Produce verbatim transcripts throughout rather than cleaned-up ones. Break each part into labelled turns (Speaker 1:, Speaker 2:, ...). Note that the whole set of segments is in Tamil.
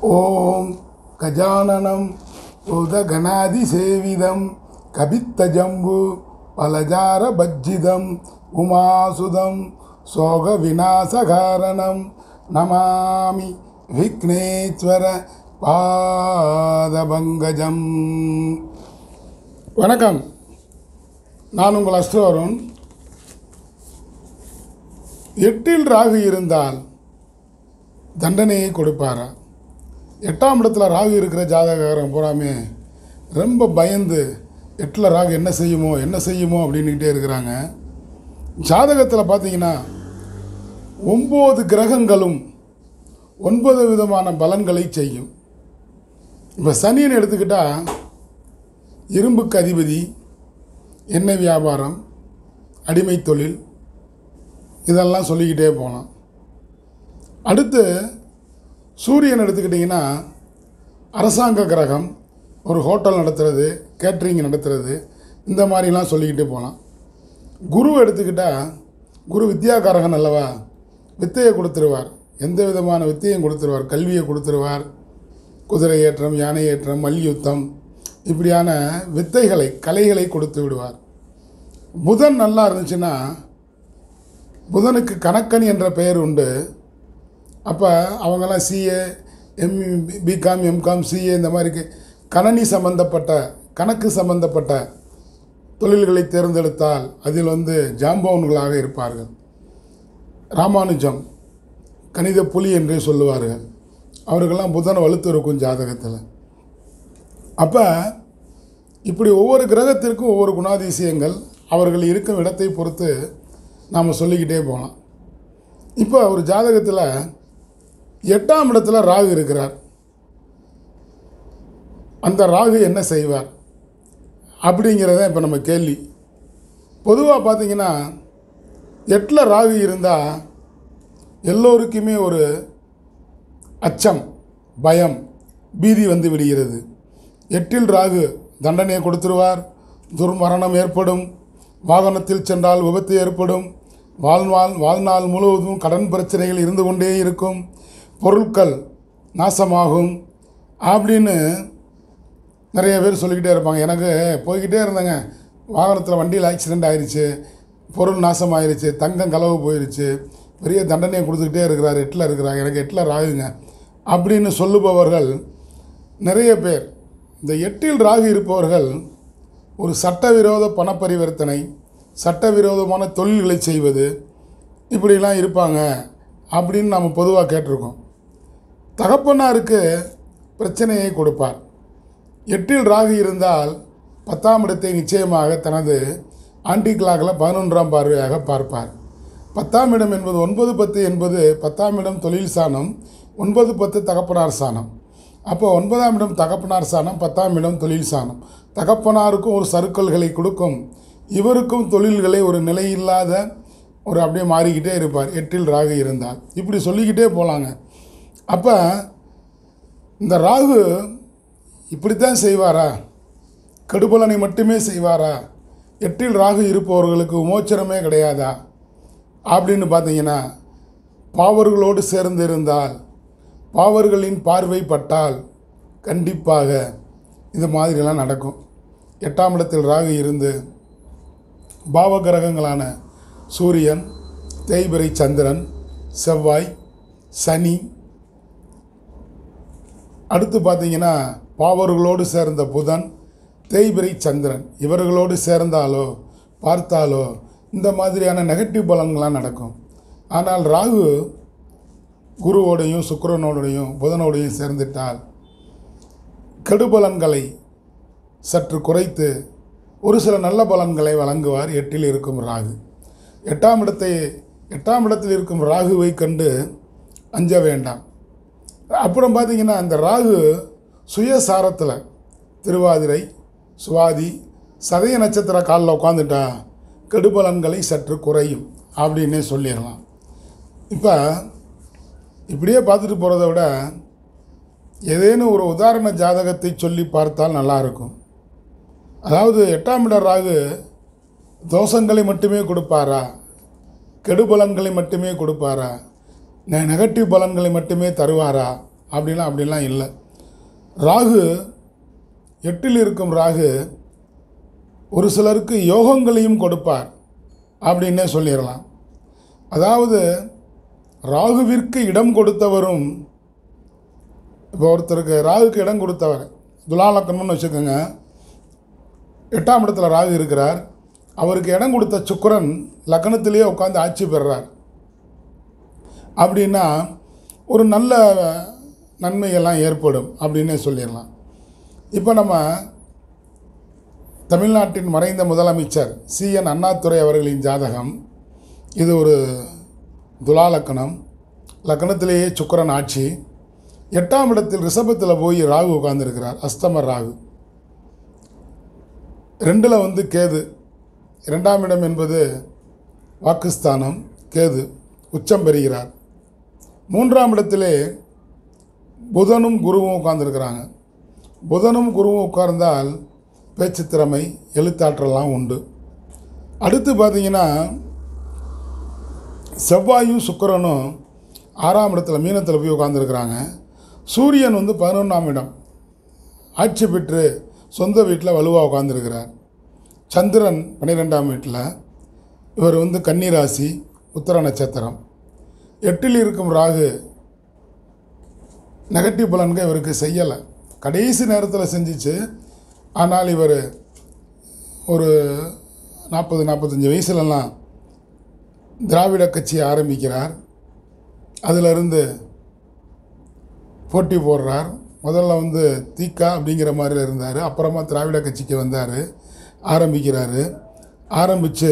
Speaker 1: ஓம் கஜானனம் உதகணாதிசேவிதம் கபித்தஜம்பு பலஜார பஜ்ஜிதம் உமாசுதம் சோக விநாசகாரணம் நமாமி விக்னேஸ்வர பாதபங்கஜம். வணக்கம், நான் உங்கள் அஸ்ட்ரோ அருண். எட்டில் ராகு இருந்தால் தண்டனையை கொடுப்பாரா? எட்டாம் இடத்துல ராகு இருக்கிற ஜாதகக்காரன் பூராமே ரொம்ப பயந்து எட்டில் ராகு என்ன செய்யுமோ என்ன செய்யுமோ அப்படின்னுக்கிட்டே இருக்கிறாங்க. ஜாதகத்தில் பார்த்தீங்கன்னா ஒம்பது கிரகங்களும் ஒன்பது விதமான பலன்களை செய்யும். இப்போ சனின்னு எடுத்துக்கிட்டால் இரும்புக்கு அதிபதி, எண்ணெய் வியாபாரம், அடிமை தொழில், இதெல்லாம் சொல்லிக்கிட்டே போகலாம். அடுத்து சூரியன் எடுத்துக்கிட்டிங்கன்னா அரசாங்க கிரகம், ஒரு ஹோட்டல் நடத்துகிறது, கேட்ரிங் நடத்துகிறது, இந்த மாதிரிலாம் சொல்லிக்கிட்டே போகலாம். குரு எடுத்துக்கிட்டால் குரு வித்யாகாரகன் அல்லவா, வித்தையை கொடுத்துருவார், எந்த விதமான வித்தையும் கொடுத்துருவார், கல்வியை கொடுத்துருவார், குதிரை ஏற்றம், யானை ஏற்றம், மல்யுத்தம், இப்படியான வித்தைகளை கலைகளை கொடுத்து விடுவார். புதன் நல்லா இருந்துச்சுன்னா புதனுக்கு கணக்கன் என்ற பெயர் உண்டு. அப்போ அவங்கெல்லாம் CA, M BCom, MCom, CA இந்த மாதிரி கணனி சம்பந்தப்பட்ட கணக்கு சம்பந்தப்பட்ட தொழில்களை தேர்ந்தெடுத்தால் அதில் வந்து ஜாம்பவன்களாக இருப்பார்கள். ராமானுஜம் கணித புலி என்றே சொல்லுவார்கள். அவர்களெல்லாம் புதன் வலுத்து இருக்கும் ஜாதகத்தில். அப்போ இப்படி ஒவ்வொரு கிரகத்திற்கும் ஒவ்வொரு குணாதிசயங்கள் அவர்கள் இருக்கும் இடத்தை பொறுத்து நாம் சொல்லிக்கிட்டே போகலாம். இப்போ ஒரு ஜாதகத்தில் எட்டாம் இடத்துல ராகு இருக்கிறார். அந்த ராகு என்ன செய்வார் அப்படிங்கிறத இப்போ நம்ம கேள்வி. பொதுவாக பார்த்திங்கன்னா எட்டில் ராகு இருந்தால் எல்லோருக்குமே ஒரு அச்சம், பயம், பீதி வந்து விடுகிறது. எட்டில் ராகு தண்டனையை கொடுத்துருவார், துர்மரணம் ஏற்படும், வாகனத்தில் சென்றால் விபத்து ஏற்படும், வாழ்நாள் வாழ்நாள் முழுவதும் கடன் பிரச்சனைகள் இருந்து கொண்டே இருக்கும், பொருட்கள் நாசமாகும் அப்படின்னு நிறைய பேர் சொல்லிக்கிட்டே இருப்பாங்க. எனக்கு போய்கிட்டே இருந்தேங்க, வாகனத்தில் வண்டியில் ஆக்சிடெண்ட் ஆயிடுச்சு, பொருள் நாசமாயிருச்சு, தங்கம் களவு போயிடுச்சு, பெரிய தண்டனையை கொடுத்துக்கிட்டே இருக்கிறார், எட்டில் இருக்கிறாங்க, எனக்கு எட்டில் ராகுங்க அப்படின்னு சொல்லுபவர்கள் நிறைய பேர். இந்த எட்டில் ராகு இருப்பவர்கள் ஒரு சட்டவிரோத பண பரிவர்த்தனை, சட்டவிரோதமான தொழில்களை செய்வது, இப்படிலாம் இருப்பாங்க அப்படின்னு நம்ம பொதுவாக கேட்டிருக்கோம். தகப்பனாருக்கு பிரச்சனையை கொடுப்பார். எட்டில் ராகு இருந்தால் பத்தாம் இடத்தை நிச்சயமாக தனது ஆன்டி கிளாக்கில் பதினொன்றாம் பார்வையாக பார்ப்பார். பத்தாம் இடம் என்பது ஒன்பது பத்து என்பது பத்தாம் இடம் தொழில் சாணம், ஒன்பது பத்து தகப்பனார் சாணம். அப்போ ஒன்பதாம் இடம் தகப்பனார் சாணம், பத்தாம் இடம் தொழில் சாணம். தகப்பனாருக்கும் ஒரு சறுக்கல்களை கொடுக்கும், இவருக்கும் தொழில்களை ஒரு நிலையில்லாத ஒரு அப்படியே மாறிக்கிட்டே இருப்பார் எட்டில் ராகு இருந்தால். இப்படி சொல்லிக்கிட்டே போகலாங்க. அப்போ இந்த ராகு இப்படித்தான் செய்வாரா, கெடுபலனை மட்டுமே செய்வாரா, எட்டில் ராகு இருப்பவர்களுக்கு விமோச்சனமே கிடையாதா அப்படின்னு பார்த்தீங்கன்னா, பாவர்களோடு சேர்ந்து இருந்தால், பாவர்களின் பார்வை பட்டால் கண்டிப்பாக இது மாதிரிலாம் நடக்கும். எட்டாம் இடத்தில் ராகு இருந்து பாவ கிரகங்களான சூரியன், தேய்பிறை சந்திரன், செவ்வாய், சனி, அடுத்து பார்த்திங்கன்னா பாவர்களோடு சேர்ந்த புதன், தேய்பிறை சந்திரன், இவர்களோடு சேர்ந்தாலோ பார்த்தாலோ இந்த மாதிரியான நெகட்டிவ் பலன்கள்லாம் நடக்கும். ஆனால் ராகு குருவோடையும் சுக்கிரனோடையும் புதனோடையும் சேர்ந்துட்டால் கெடுபலன்களை சற்று குறைத்து ஒரு சில நல்ல பலன்களை வழங்குவார் எட்டில் இருக்கும் ராகு. எட்டாம் இடத்தை எட்டாம் இடத்தில் இருக்கும் ராகுவை கண்டு அஞ்ச வேண்டாம். அப்புறம் பார்த்திங்கன்னா அந்த ராகு சுயசாரத்தில் திருவாதிரை, சுவாதி, சதய நட்சத்திர காலில் உட்காந்துட்டா கெடுபலன்களை சற்று குறையும் அப்படின்னே சொல்லிடலாம். இப்போ இப்படியே பார்த்துட்டு போகிறத விட ஏதேனும் ஒரு உதாரண ஜாதகத்தை சொல்லி பார்த்தால் நல்லாயிருக்கும். அதாவது எட்டாம் இட ராகு தோஷங்களை மட்டுமே கொடுப்பாரா, கெடுபலன்களை மட்டுமே கொடுப்பாரா, நெகட்டிவ் பலன்களை மட்டுமே தருவாரா அப்படிலாம் அப்படிலாம் இல்லை. ராகு எட்டில் இருக்கும் ராகு ஒரு சிலருக்கு யோகங்களையும் கொடுப்பார் அப்படின்னே சொல்லிடலாம். அதாவது ராகுவிற்கு இடம் கொடுத்தவரும், இப்போ ஒருத்தருக்கு ராகுக்கு இடம் கொடுத்தவர் துலாலக்கணம்னு வச்சுக்கோங்க, எட்டாம் இடத்துல ராகு இருக்கிறார், அவருக்கு இடம் கொடுத்த சுக்கிரன் லக்னத்திலேயே உட்காந்து ஆட்சி பெறுறார் அப்படின்னா ஒரு நல்ல நன்மைகள்லாம் ஏற்படும் அப்படின்னே சொல்லிடலாம். இப்போ நம்ம தமிழ்நாட்டின் மறைந்த முதலமைச்சர் சி என் அண்ணாதுரை அவர்களின் ஜாதகம், இது ஒரு துலா லக்கணம், லக்கணத்திலேயே சுக்கிரன் ஆட்சி, எட்டாம் இடத்தில் ரிஷபத்தில் போய் ராகு உட்கார்ந்துருக்கிறார், அஸ்தம ராகு. ரெண்டில் வந்து கேது, இரண்டாம் இடம் என்பது வாக்குஸ்தானம், கேது உச்சம் பெறுகிறார். மூன்றாம் இடத்திலே புதனும் குருவும் உட்கார்ந்துருக்கிறாங்க. புதனும் குருவும் உட்கார்ந்தால் பேச்சு திறமை, எழுத்தாற்றலாம் உண்டு. அடுத்து பார்த்திங்கன்னா செவ்வாயும் சுக்கிரனும் ஆறாம் இடத்துல மீனத்தில் போய் உட்காந்துருக்கிறாங்க. சூரியன் வந்து பதினொன்றாம் இடம் ஆட்சி பெற்று சொந்த வீட்டில் வலுவாக உட்காந்துருக்கிறார். சந்திரன் பன்னிரெண்டாம் வீட்டில், இவர் வந்து கன்னி ராசி, உத்தர நட்சத்திரம். எட்டில் இருக்கும் ராகு நெகட்டிவ் பலன்கள் இவருக்கு செய்யலை, கடைசி நேரத்தில் செஞ்சிச்சு. ஆனால் இவர் ஒரு நாற்பது நாற்பத்தஞ்சு வயசுலலாம் திராவிட கட்சியை ஆரம்பிக்கிறார். அதிலிருந்து போட்டி போடுறார். முதல்ல வந்து தீக்கா அப்படிங்கிற மாதிரி இருந்தார், அப்புறமா திராவிட கட்சிக்கு வந்தார், ஆரம்பிக்கிறாரு. ஆரம்பித்து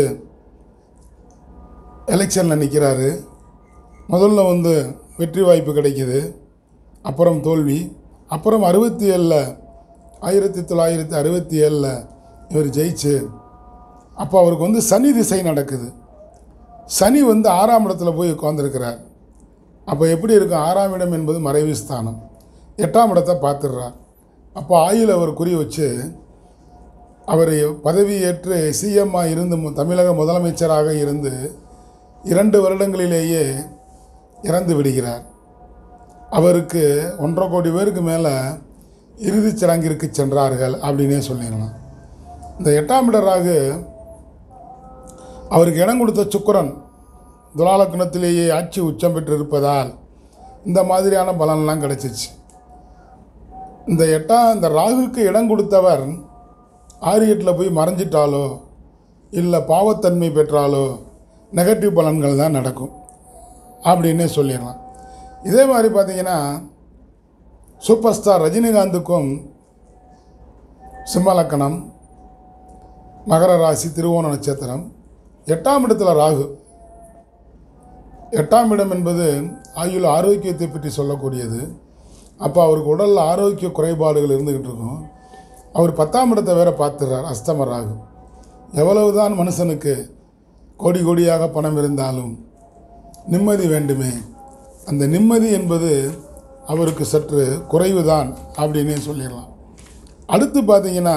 Speaker 1: எலெக்ஷனில் நிற்கிறாரு. முதல்ல வந்து வெற்றி வாய்ப்பு கிடைக்கிது, அப்புறம் தோல்வி. அப்புறம் அறுபத்தி ஏழில் ஆயிரத்தி தொள்ளாயிரத்தி அறுபத்தி ஏழில் இவர் ஜெயிச்சு, அப்போ அவருக்கு வந்து சனி திசை நடக்குது. சனி வந்து ஆறாம் இடத்துல போய் உட்காந்துருக்கிறார். அப்போ எப்படி இருக்கும்? ஆறாம் இடம் என்பது மறைவு ஸ்தானம், எட்டாம் இடத்தை பார்த்துடுறார். அப்போ ஆயுள் அவர் குறி வச்சு அவர் பதவி ஏற்று சிஎம்மாக இருந்து தமிழக முதலமைச்சராக இருந்து இரண்டு வருடங்களிலேயே இறந்து விடுகிறார். அவருக்கு ஒன்றரை கோடி பேருக்கு மேலே இறுதிச் சடங்கிற்கு சென்றார்கள் அப்படின்னே சொல்லிடலாம். இந்த எட்டாம் இட ராகு அவருக்கு இடம் கொடுத்த சுக்கிரன் துலாலக்கணத்திலேயே ஆட்சி உச்சம் பெற்று இருப்பதால் இந்த மாதிரியான பலன்லாம் கிடைச்சிச்சு. இந்த எட்டாம் இந்த ராகுக்கு இடம் கொடுத்தவர் ஆறு எட்டில் போய் மறைஞ்சிட்டாலோ இல்லை பாவத்தன்மை பெற்றாலோ நெகட்டிவ் பலன்கள் தான் நடக்கும் அப்படின்னே சொல்லிடலாம். இதே மாதிரி பார்த்திங்கன்னா சூப்பர் ஸ்டார் ரஜினிகாந்துக்கும் சிம்ம லக்கணம், மகர ராசி, திருவோண நட்சத்திரம், எட்டாம் இடத்துல ராகு. எட்டாம் இடம் என்பது ஆயுள் ஆரோக்கியத்தை பற்றி சொல்லக்கூடியது. அப்போ அவருக்கு உடலில் ஆரோக்கிய குறைபாடுகள் இருந்துக்கிட்டு இருக்கும். அவர் பத்தாம் இடத்தை வேற பார்த்துடுறார், அஸ்தம ராகு. எவ்வளவுதான் மனுஷனுக்கு கோடி கோடியாக பணம் இருந்தாலும் நிம்மதி வேண்டுமே, அந்த நிம்மதி என்பது அவருக்கு சற்று குறைவு தான் அப்படின்னே சொல்லிடலாம். அடுத்து பார்த்திங்கன்னா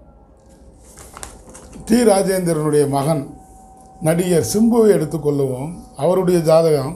Speaker 1: டி ராஜேந்திரனுடைய மகன் நடிகர் சிம்புவை எடுத்துக்கொள்ளுவோம். அவருடைய ஜாதகம்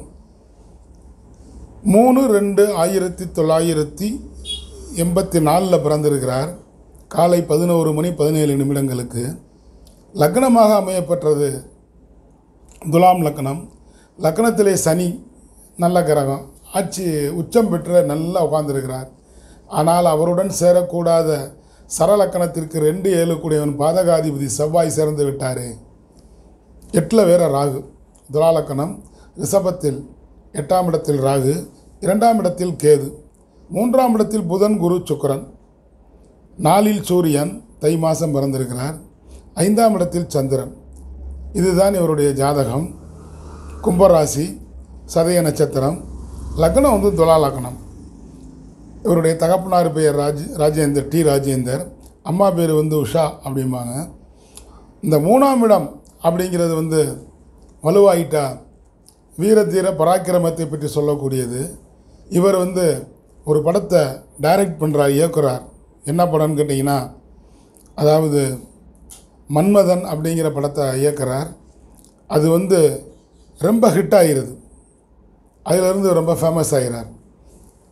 Speaker 1: மூணு ரெண்டு ஆயிரத்தி தொள்ளாயிரத்தி எண்பத்தி நாலில் பிறந்திருக்கிறார். காலை பதினோரு மணி பதினேழு நிமிடங்களுக்கு. லக்னமாக அமையப்பெற்றது துலாம் லக்னம். லக்னத்திலே சனி நல்ல கிரகம், ஆட்சி உச்சம் பெற்ற நல்லா உட்கார்ந்துருக்கிறார். ஆனால் அவருடன் சேரக்கூடாத சரலக்கணத்திற்கு ரெண்டு ஏழு கூடியவன் பாதகாதிபதி செவ்வாய் சேர்ந்து விட்டார். எட்டில் வேற ராகு. துலாலக்கணம், ரிஷபத்தில் எட்டாம் இடத்தில் ராகு, இரண்டாம் இடத்தில் கேது, மூன்றாம் இடத்தில் புதன், குரு, சுக்கிரன், நாலில் சூரியன் தை மாதம் பிறந்திருக்கிறார், ஐந்தாம் இடத்தில் சந்திரன். இதுதான் இவருடைய ஜாதகம். கும்பராசி, சதய நட்சத்திரம், லக்னம் வந்து துலா லக்னம். இவருடைய தகப்பனார் பெயர் ராஜ் ராஜேந்தர் டி ராஜேந்தர், அம்மா பேர் வந்து உஷா அப்படிம்பாங்க. இந்த மூணாம் இடம் அப்படிங்கிறது வந்து வலுவாயிட்டா வீரத்தீர பராக்கிரமத்தை பற்றி சொல்லக்கூடியது. இவர் வந்து ஒரு படத்தை டைரக்ட் பண்ணுறார், இயக்குறார். என்ன படம்னு கேட்டிங்கன்னா, அதாவது மன்மதன் அப்படிங்கிற படத்தை இயக்குறார். அது வந்து ரொம்ப ஹிட் ஆகிருது, அதிலிருந்து ரொம்ப ஃபேமஸ் ஆகிறார்.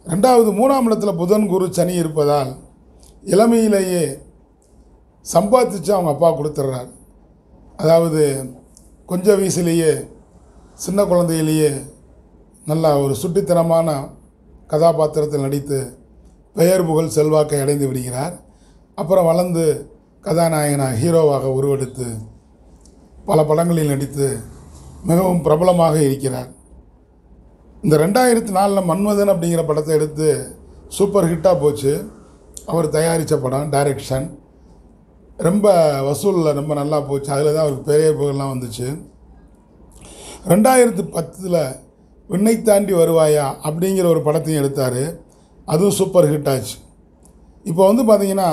Speaker 1: ரெண்டாவது மூணாம் இடத்துல புதன் குரு சனி இருப்பதால் இளமையிலேயே சம்பாதிச்சு அவங்க அப்பா கொடுத்துட்றார். அதாவது கொஞ்சம் வயசுலேயே சின்ன குழந்தையிலேயே நல்லா ஒரு சுட்டித்தனமான கதாபாத்திரத்தில் நடித்து பெயர் புகழ் செல்வாக்கை அடைந்து விடுகிறார். அப்புறம் வளர்ந்து கதாநாயகனாக ஹீரோவாக உருவெடுத்து பல படங்களில் நடித்து மிகவும் பிரபலமாக இருக்கிறார். இந்த ரெண்டாயிரத்தி நாலில் மன்மதன் அப்படிங்கிற படத்தை எடுத்து சூப்பர் ஹிட்டாக போச்சு. அவர் தயாரித்த படம், டைரக்ஷன் ரொம்ப வசூலில் ரொம்ப நல்லா போச்சு. அதில் தான் அவருக்கு பெரிய புகழ்லாம் வந்துச்சு. ரெண்டாயிரத்து பத்தில் விண்ணை தாண்டி வருவாயா அப்படிங்கிற ஒரு படத்தையும் எடுத்தார். அதுவும் சூப்பர் ஹிட் ஆச்சு. இப்போ வந்து பார்த்திங்கன்னா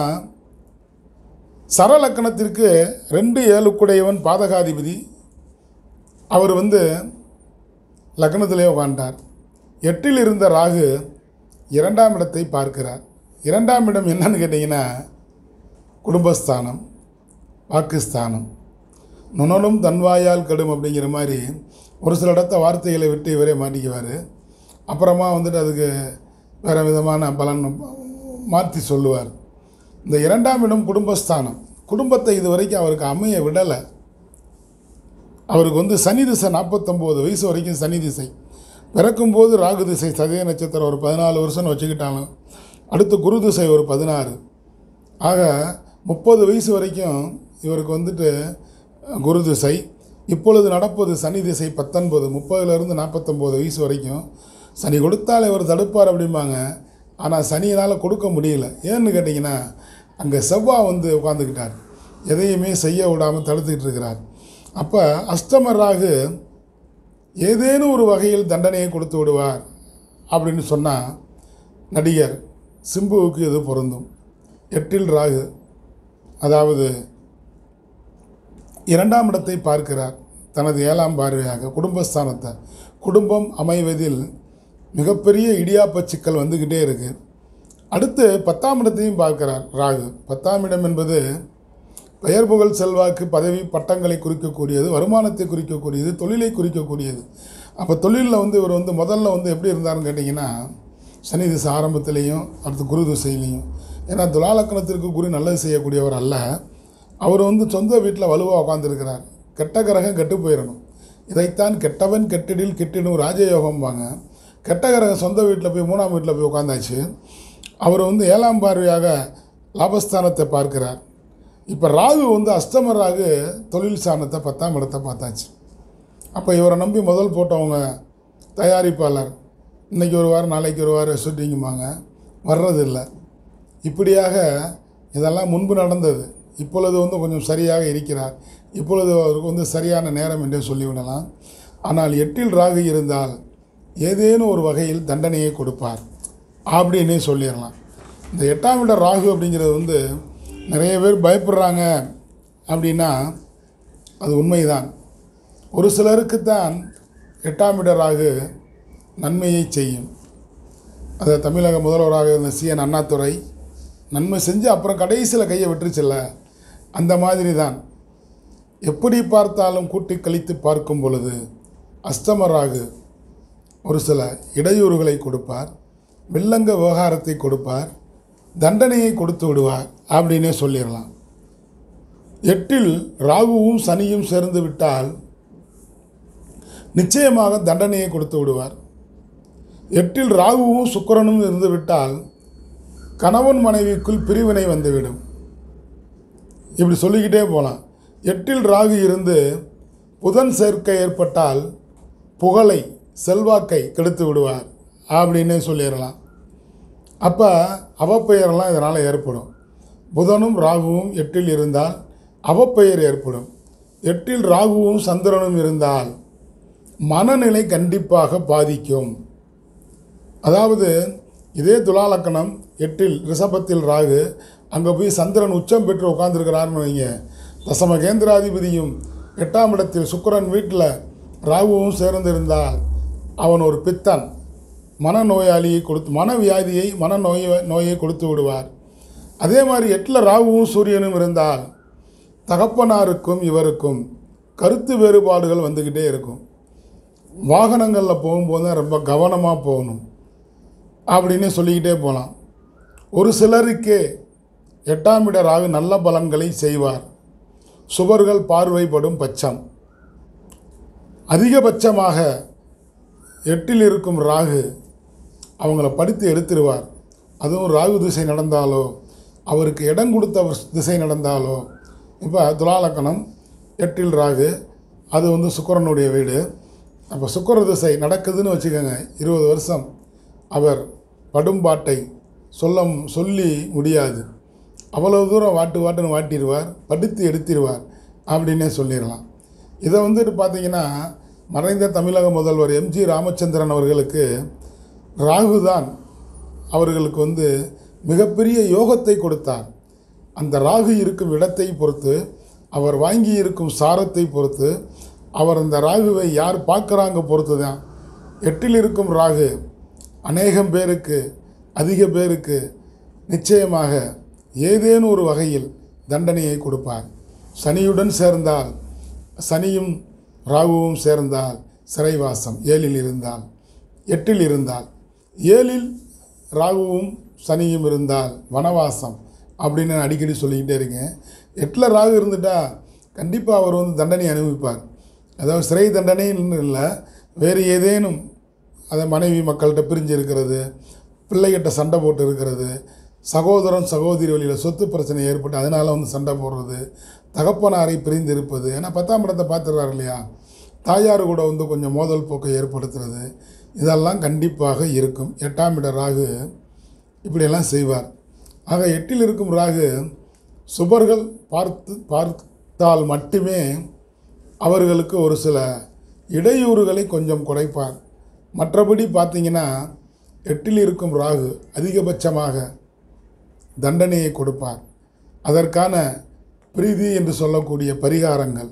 Speaker 1: சரலக்கணத்திற்கு ரெண்டு ஏழுக்குடையவன் பாதகாதிபதி. அவர் வந்து லக்னத்திலே உட்காண்டார். எட்டில் இருந்த ராகு இரண்டாம் இடத்தை பார்க்கிறார். இரண்டாம் இடம் என்னன்னு கேட்டிங்கன்னா குடும்பஸ்தானம், வாக்குஸ்தானம். நுணலும் தன்வாயால் கடும் அப்படிங்கிற மாதிரி ஒரு சில இடத்த வார்த்தைகளை விட்டு இவரே மாட்டிக்குவார். அப்புறமா வந்துட்டு அதுக்கு வேறு விதமான பலன் மாற்றி சொல்லுவார். இந்த இரண்டாம் இடம் குடும்பஸ்தானம். குடும்பத்தை இது வரைக்கும் அவருக்கு அமைய விடலை. அவருக்கு வந்து சனி திசை நாற்பத்தொம்போது வயசு வரைக்கும் சனி திசை. பிறக்கும்போது ராகு திசை சதய நட்சத்திரம் ஒரு பதினாலு வருஷம்னு வச்சுக்கிட்டாலும் அடுத்து குரு திசை ஒரு பதினாறு. ஆக முப்பது வயசு வரைக்கும் இவருக்கு வந்துட்டு குரு திசை. இப்பொழுது நடப்பது சனி திசை பத்தொன்பது. முப்பதுலேருந்து நாற்பத்தொம்போது வயசு வரைக்கும் சனி கொடுத்தால் இவர் தடுப்பார் அப்படிம்பாங்க. ஆனால் சனியினால் கொடுக்க முடியல. ஏன்னு கேட்டிங்கன்னா அங்கே செவ்வாய் வந்து உட்காந்துக்கிட்டார். எதையுமே செய்ய விடாமல் தடுத்துக்கிட்டு இருக்கிறார். அப்போ அஷ்டம ராகு ஏதேனும் ஒரு வகையில் தண்டனையை கொடுத்து விடுவார் அப்படின்னு சொன்னால் நடிகர் சிம்புவுக்கு இது பொருந்தும். எட்டில் ராகு, அதாவது இரண்டாம் இடத்தை பார்க்கிறார் தனது ஏழாம் பார்வையாக குடும்பஸ்தானத்தை. குடும்பம் அமைவதில் மிகப்பெரிய இடியாப்ப சிக்கல் வந்துக்கிட்டே இருக்குது. அடுத்து பத்தாம் இடத்தையும் பார்க்கிறார் ராகு. பத்தாம் இடம் என்பது பெயர் புகழ் செல்வாக்கு பதவி பட்டங்களை குறிக்கக்கூடியது, வருமானத்தை குறிக்கக்கூடியது, தொழிலை குறிக்கக்கூடியது. அப்போ தொழிலில் வந்து இவர் வந்து முதல்ல வந்து எப்படி இருந்தாருன்னு கேட்டிங்கன்னா சனி திசை ஆரம்பத்திலையும் அடுத்து குரு திசையிலையும். ஏன்னா துலாலக்கணத்திற்கு குரு நல்லது செய்யக்கூடியவர் அல்ல. அவர் வந்து சொந்த வீட்டில் வலுவாக உட்காந்துருக்கிறார். கெட்ட கிரகம் கெட்டு போயிடணும். இதைத்தான் கெட்டவன் கெட்டிடில் கெட்டிடும் ராஜயோகம்பாங்க. கெட்ட கிரகம் சொந்த வீட்டில் போய் மூணாம் வீட்டில் போய் உட்காந்தாச்சு. அவர் வந்து ஏழாம் பார்வையாக லாபஸ்தானத்தை பார்க்கிறார். இப்போ ராகு வந்து அஷ்டம ராகு தொழில் ஸ்தானத்தை பத்தாம் இடத்தை பார்த்தாச்சு. அப்போ இவரை நம்பி முதல் போட்டவங்க தயாரிப்பாளர் இன்றைக்கி ஒரு வாரம் நாளைக்கு ஒரு வாரம் ஷூட்டிங்குமாங்க, வர்றதில்லை. இப்படியாக இதெல்லாம் முன்பு நடந்தது. இப்பொழுது வந்து கொஞ்சம் சரியாக இருக்கிறார். இப்பொழுது அவருக்கு வந்து சரியான நேரம் என்றே சொல்லிவிடலாம். ஆனால் எட்டில் ராகு இருந்தால் ஏதேனும் ஒரு வகையில் தண்டனையை கொடுப்பார் அப்படின்னே சொல்லிடலாம். இந்த எட்டாம் இட ராகு அப்படிங்கிறது வந்து நிறைய பேர் பயப்படுறாங்க அப்படின்னா அது உண்மைதான். ஒரு சிலருக்குத்தான் எட்டாம் இட ராகு நன்மையை செய்யும். அது தமிழக முதல்வராக இருந்த சி என் அண்ணாதுரை நன்மை செஞ்சு அப்புறம் கடைசியில் கையை விட்டுருச்சில்ல, அந்த மாதிரி தான். எப்படி பார்த்தாலும் கூட்டி கழித்து பார்க்கும் பொழுது அஷ்டம ராகு ஒரு சில இடையூறுகளை கொடுப்பார், வில்லங்க விவகாரத்தை கொடுப்பார், தண்டனையை கொடுத்து விடுவார் அப்படின்னே சொல்லிடலாம். எட்டில் ராகுவும் சனியும் சேர்ந்து விட்டால் நிச்சயமாக தண்டனையை கொடுத்து விடுவார். எட்டில் ராகுவும் சுக்கிரனும் இருந்து விட்டால் கணவன் மனைவிக்குள் பிரிவினை வந்துவிடும். இப்படி சொல்லிக்கிட்டே போகலாம். எட்டில் ராகு இருந்து புதன் சேர்க்கை ஏற்பட்டால் புகழை செல்வாக்கை கெடுத்து விடுவார் அப்படின்னு சொல்லிடலாம். அப்போ அவப்பெயரெல்லாம் இதனால் ஏற்படும். புதனும் ராகுவும் எட்டில் இருந்தால் அவப்பெயர் ஏற்படும். எட்டில் ராகுவும் சந்திரனும் இருந்தால் மனநிலை கண்டிப்பாக பாதிக்கும். அதாவது இதே துலாலக்கணம் எட்டில் ரிஷபத்தில் ராகு, அங்கே போய் சந்திரன் உச்சம் பெற்று உட்காந்துருக்கிறார்னு வைங்க. தசம கேந்திராதிபதியும் எட்டாம் இடத்தில் சுக்கிரன் வீட்டில் ராகுவும் சேர்ந்திருந்தால் அவன் ஒரு பித்தன், மனநோயாளியை கொடுத்து மனவியாதியை மனநோய் நோயை கொடுத்து விடுவார். அதே மாதிரி எட்டில் ராகுவும் சூரியனும் இருந்தால் தகப்பனாருக்கும் இவருக்கும் கருத்து வேறுபாடுகள் வந்துக்கிட்டே இருக்கும். வாகனங்களில் போகும்போது தான் ரொம்ப கவனமாக போகணும். அப்படின்னு சொல்லிக்கிட்டே போகலாம். ஒரு சிலருக்கே எட்டாம் இட ராகு நல்ல பலன்களை செய்வார். சுபர்கள் பார்வைப்படும் பட்சம் அதிகபட்சமாக எட்டில் இருக்கும் ராகு அவங்கள படித்து எடுத்துருவார். அதுவும் ராகு திசை நடந்தாலோ அவருக்கு இடம் கொடுத்த திசை நடந்தாலோ, இப்போ துலாலக்கணம் எட்டில் ராகு, அது வந்து சுக்கிரனுடைய வீடு. அப்போ சுக்கிர திசை நடக்குதுன்னு வச்சுக்கோங்க, இருபது வருஷம் அவர் படும்பாட்டை சொல்ல சொல்லி முடியாது. அவ்வளவு தூரம் வாட்டு வாட்டுன்னு வாட்டிடுவார், படுத்து எடுத்திடுவார் அப்படின்னே சொல்லிடலாம். இதை வந்துட்டு பார்த்திங்கன்னா மறைந்த தமிழக முதல்வர் எம்ஜி ராமச்சந்திரன் அவர்களுக்கு ராகு தான் அவர்களுக்கு வந்து மிகப்பெரிய யோகத்தை கொடுத்தார். அந்த ராகு இருக்கும் இடத்தை பொறுத்து, அவர் வாங்கி இருக்கும் சாரத்தை பொறுத்து, அவர் அந்த ராகுவை யார் பார்க்குறாங்க பொறுத்து தான். எட்டில் இருக்கும் ராகு அநேகம் பேருக்கு, அதிக பேருக்கு நிச்சயமாக ஏதேனும் ஒரு வகையில் தண்டனையை கொடுப்பார். சனியுடன் சேர்ந்தால், சனியும் ராகுவும் சேர்ந்தால் சிறைவாசம், ஏழில் இருந்தால், எட்டில் இருந்தால், ஏழில் ராகுவும் சனியும் இருந்தால் வனவாசம் அப்படின்னு நான் அடிக்கடி சொல்லிக்கிட்டே இருக்கேன். எட்டில் ராகு இருந்துட்டால் கண்டிப்பாக அவர் வந்து தண்டனை அனுபவிப்பார். அதாவது சிறை தண்டனைன்னு இல்லை, வேறு ஏதேனும், அதை மனைவி மக்கள்கிட்ட பிரிஞ்சு இருக்கிறது, பிள்ளைகிட்ட சண்டை போட்டு இருக்கிறது, சகோதரன் சகோதரி வழியில் சொத்து பிரச்சனை ஏற்பட்டு அதனால் வந்து சண்டை போடுறது, தகப்பனாரை பிரிந்து இருப்பது. ஏன்னா பத்தாம் இடத்தை பார்த்துடுறாரு இல்லையா, தாயார் கூட வந்து கொஞ்சம் மோதல் போக்கை ஏற்படுத்துறது, இதெல்லாம் கண்டிப்பாக இருக்கும். எட்டாம் இட ராகு இப்படியெல்லாம் செய்வார். ஆக எட்டில் இருக்கும் ராகு சுபர்கள் பார்த்து பார்த்தால் மட்டுமே அவர்களுக்கு ஒரு சில இடையூறுகளை கொஞ்சம் குறைப்பார். மற்றபடி பார்த்திங்கன்னா எட்டில் இருக்கும் ராகு அதிகபட்சமாக தண்டனையை கொடுப்பார். அதற்கான பிரீதி என்று சொல்லக்கூடிய பரிகாரங்கள்,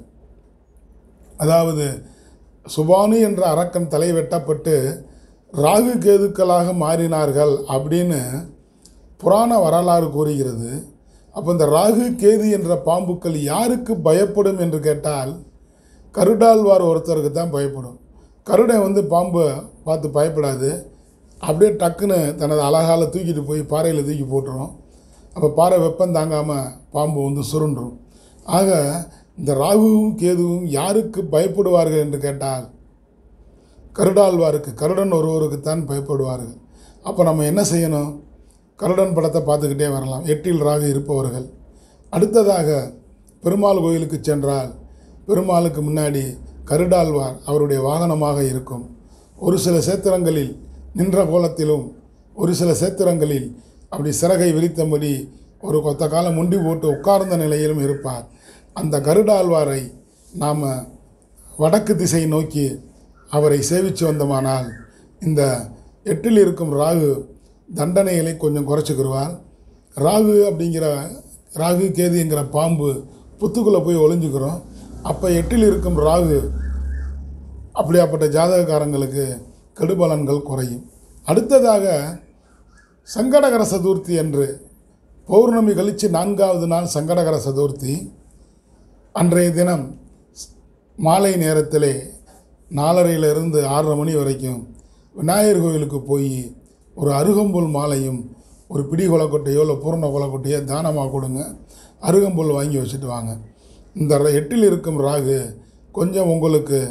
Speaker 1: அதாவது சுபானு என்ற அரக்கன் தலை வெட்டப்பட்டு ராகு கேதுக்களாக மாறினார்கள் அப்படின்னு புராண வரலாறு கூறுகிறது. அப்போ இந்த ராகு கேது என்ற பாம்புக்கள் யாருக்கு பயப்படும் என்று கேட்டால் கருடாழ்வார் ஒருத்தருக்கு தான் பயப்படும். கருடன் வந்து பாம்பை பார்த்து பயப்படாது, அப்படியே டக்குன்னு தனது அழகால தூக்கிட்டு போய் பாறையில் தூக்கி போட்டுரும். அப்போ பாறை வெப்பம் தாங்காமல் பாம்பு வந்து சுருண்டும். ஆக இந்த ராகுவும் கேதுவும் யாருக்கு பயப்படுவார்கள் என்று கேட்டால் கருடாழ்வாருக்கு, கருடன் ஒருவருக்குத்தான் பயப்படுவார்கள். அப்போ நம்ம என்ன செய்யணும்? கருடன் படத்தை பார்த்துக்கிட்டே வரலாம், எட்டில் ராகு இருப்பவர்கள். அடுத்ததாக பெருமாள் கோயிலுக்கு சென்றால் பெருமாளுக்கு முன்னாடி கருடாழ்வார் அவருடைய வாகனமாக இருக்கும். ஒரு சில சேத்திரங்களில் நின்ற கோலத்திலும், ஒரு சில சேத்திரங்களில் அப்படி சிறகை விரித்தபடி ஒரு கொத்த காலம் முண்டி போட்டு உட்கார்ந்த நிலையிலும் இருப்பார். அந்த கருடாழ்வாரை நாம் வடக்கு திசை நோக்கி அவரை சேவித்து வந்தோமானால் இந்த எட்டில் இருக்கும் ராகு தண்டனைகளை கொஞ்சம் குறைச்சிக்கிடுவார். ராகு அப்படிங்கிற ராகு கேதுங்கிற பாம்பு புத்துக்குள்ளே போய் ஒளிஞ்சுக்கிறோம். அப்போ எட்டில் இருக்கும் ராகு அப்படியாப்பட்ட ஜாதகக்காரங்களுக்கு கெடுபலன்கள் குறையும். அடுத்ததாக சங்கடகர சதுர்த்தி என்று பௌர்ணமி கழித்து நான்காவது நாள் சங்கடகர சதுர்த்தி அன்றைய தினம் மாலை நேரத்திலே நாலரையிலிருந்து ஆறரை மணி வரைக்கும் விநாயகர் கோயிலுக்கு போய் ஒரு அருகம்புல் மாலையும் ஒரு பிடி கொலக்கொட்டையோ இல்லை பூர்ண கொலக்கொட்டையோ தானமாக கொடுங்க. அருகம்புல் வாங்கி வச்சுட்டு வாங்க. இந்த எட்டில் இருக்கும் ராகு கொஞ்சம் உங்களுக்கு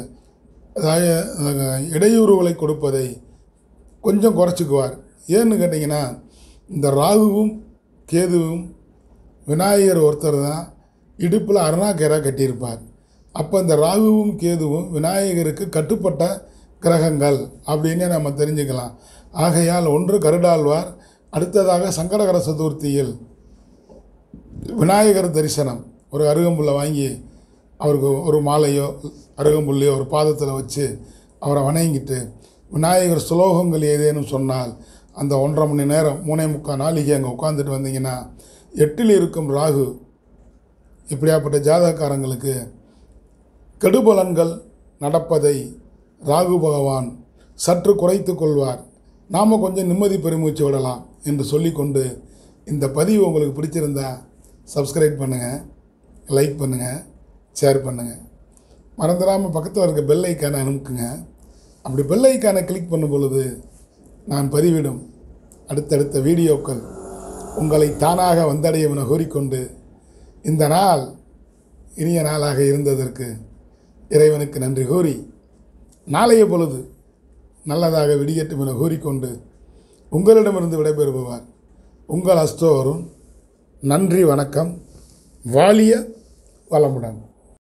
Speaker 1: இடையூறுகளை கொடுப்பதை கொஞ்சம் குறைச்சிக்குவார். ஏன்னு கேட்டிங்கன்னா இந்த ராகுவும் கேதுவும் விநாயகர் ஒருத்தர் தான் இடுப்பில் அருணாக்கேராக கட்டியிருப்பார். அப்போ இந்த ராகுவும் கேதுவும் விநாயகருக்கு கட்டுப்பட்ட கிரகங்கள் அப்படின்னு நம்ம தெரிஞ்சுக்கலாம். ஆகையால் ஒன்று கருடாழ்வார், அடுத்ததாக சங்கடகர சதுர்த்தியில் விநாயகர் தரிசனம், ஒரு அருகம்புல்லை வாங்கி அவருக்கு ஒரு மாலையோ அருகம்புல்லையோ ஒரு பாதத்தில் வச்சு அவரை வணங்கிட்டு விநாயகர் சுலோகங்கள் ஏதேனும் சொன்னால் அந்த ஒன்றரை மணி நேரம் மூணே முக்கால் நாளைக்கு அங்கே உட்காந்துட்டு வந்தீங்கன்னா எட்டில் இருக்கும் ராகு இப்படியாப்பட்ட ஜாதகக்காரங்களுக்கு கெடுபலன்கள் நடப்பதை ராகு பகவான் சற்று குறைத்து கொள்வார். நாம் கொஞ்சம் நிம்மதி பெருமூச்சு விடலாம் என்று சொல்லிக்கொண்டு இந்த பதிவு உங்களுக்கு பிடிச்சிருந்தா சப்ஸ்கிரைப் பண்ணுங்கள், லைக் பண்ணுங்கள், ஷேர் பண்ணுங்கள். மறந்துடாமல் பக்கத்தில் இருக்க பெல் ஐக்கானை அனுப்புங்க. அப்படி பெல் ஐக்கானை கிளிக் பண்ணும் பொழுது நான் பதிவிடும் அடுத்தடுத்த வீடியோக்கள் உங்களை தானாக வந்தடையும் என கூறிக்கொண்டு இந்த நாள் இனிய நாளாக இருந்ததற்கு இறைவனுக்கு நன்றி கூறி நாளைய பொழுது நல்லதாக விடியட்டும் என கூறிக்கொண்டு உங்களிடமிருந்து விடைபெறுபவர் உங்கள் அஸ்தோ அருண். நன்றி, வணக்கம். வாழிய வளமுடன்.